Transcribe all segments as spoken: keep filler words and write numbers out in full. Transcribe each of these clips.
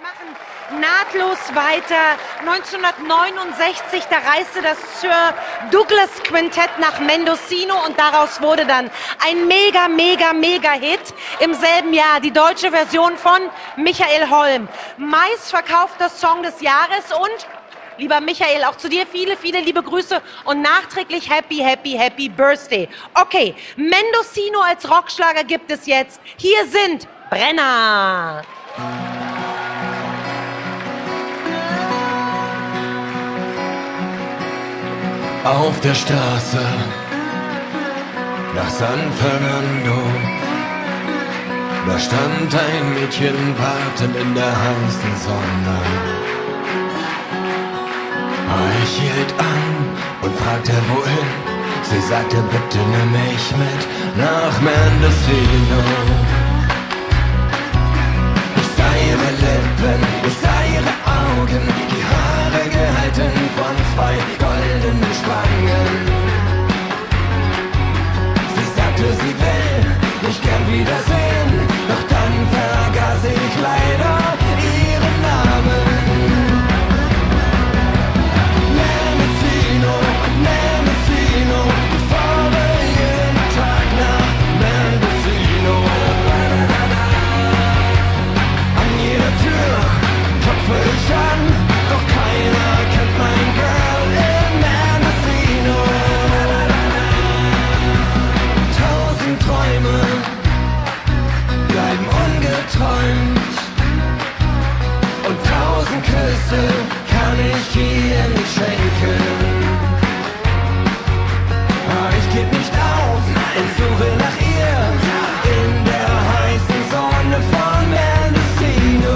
machen nahtlos weiter. neunzehnhundertneunundsechzig, da reiste das Sir Douglas Quintett nach Mendocino und daraus wurde dann ein mega, mega, mega Hit. Im selben Jahr die deutsche Version von Michael Holm. Meistverkaufter Song des Jahres und, lieber Michael, auch zu dir viele, viele liebe Grüße und nachträglich Happy, Happy, Happy Birthday. Okay, Mendocino als Rockschlager gibt es jetzt. Hier sind Brenner. Auf der Straße nach San Fernando, da stand ein Mädchen wartend in der heißen Sonne. Ich hielt an und fragte wohin. Sie sagte, bitte nimm mich mit nach Mendocino. Ich sah ihre Lippen, ich sah ihre Augen, die Haare gehalten von zwei goldenen Spangen. Sie sagte, sie will mich gern wiedersehen, doch dann vergaß ich leider ihren Namen. Mendocino, Mendocino, ich fahre jeden Tag nach Mendocino. An jeder Tür klopfe ich an, doch keiner kennt mein Girl in Mendocino. Tausend Träume bleiben ungeträumt und tausend Küsse kann ich ihr nicht schenken. Aber ich geb nicht auf und suche nach ihr in der heißen Sonne von Mendocino.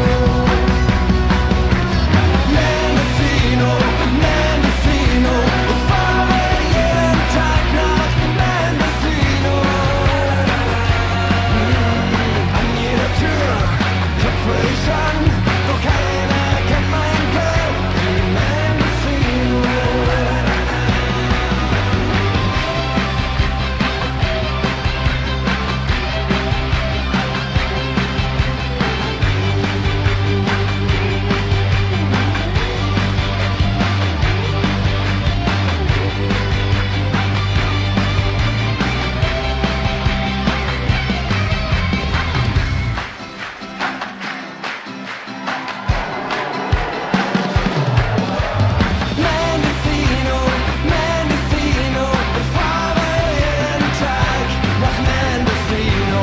Mendocino, Mendocino, ich fahre jeden Tag nach Mendocino. An jeder Tür klopfe ich an, doch keiner kennt mein Girl in Mendocino. Mendocino, Mendocino, ich fahre jeden Tag nach Mendocino.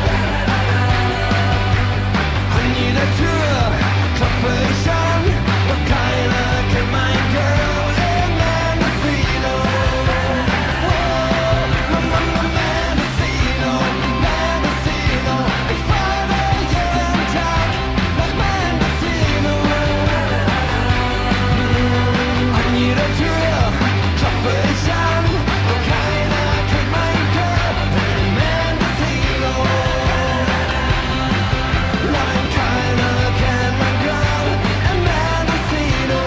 An jeder Tür klopfe ich an, doch keiner kennt mein Girl in Mendocino. Oh, Mendocino, Mendocino, ich fahre jeden Tag nach Mendocino. An jeder Tür klopfe ich an, doch keiner kennt mein Girl in Mendocino. Nein, keiner kennt mein Girl in Mendocino.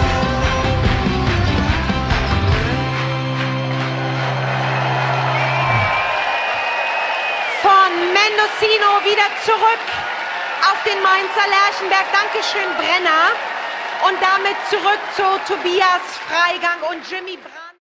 Von Mendocino wieder zurück auf den Mainzer Lerchenberg. Dankeschön, Brenner. Und damit zurück zu Tobias Freigang und Jimmy Bra